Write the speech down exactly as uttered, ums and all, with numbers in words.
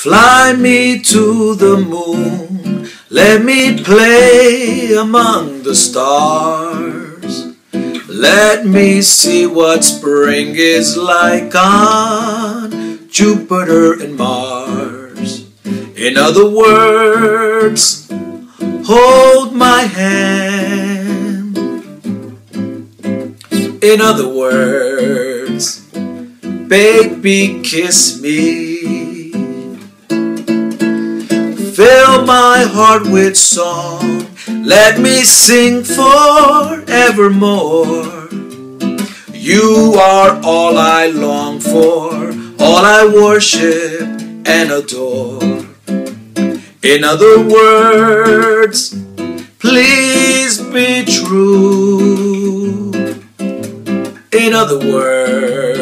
Fly me to the moon, let me play among the stars. Let me see what spring is like on Jupiter and Mars. In other words, hold my hand. In other words, baby, kiss me. Fill my heart with song, let me sing forevermore. You are all I long for, all I worship and adore. In other words, please be true. In other words,